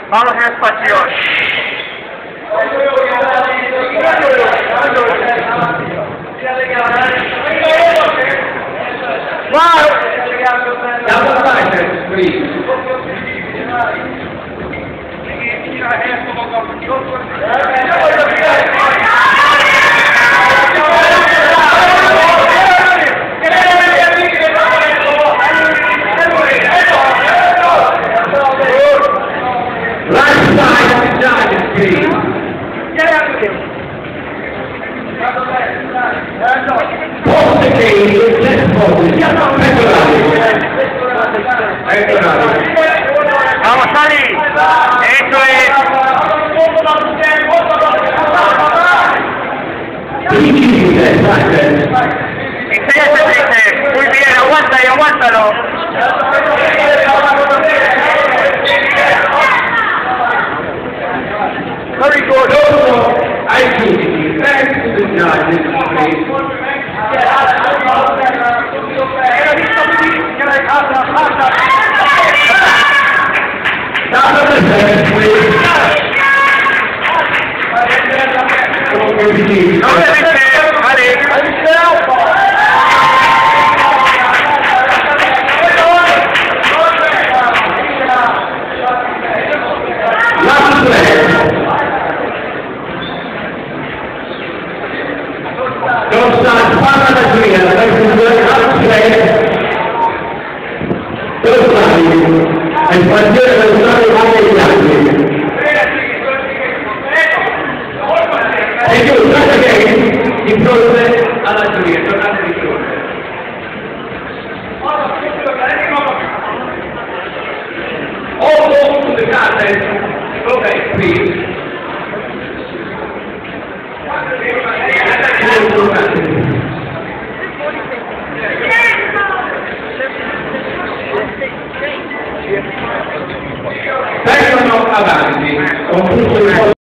Vamos en espacio. Wow! Double fighters, please. Right side of the judges, please. Post the cage, let's focus. Vamos, Ali. Eso es. Enséñate, Triste. Muy bien, aguanta y aguántalo. Very good. I see. Thanks to the judges, please. Down on the head, please. No te dice, Ali. Last leg. Don't start far on the tree. Don't fly. E partire da usare anche gli altri. E più, guarda che di fronte alla giuria, tornate di fronte. All go to the garden. Okay, please. Vengono avanti, con tutto il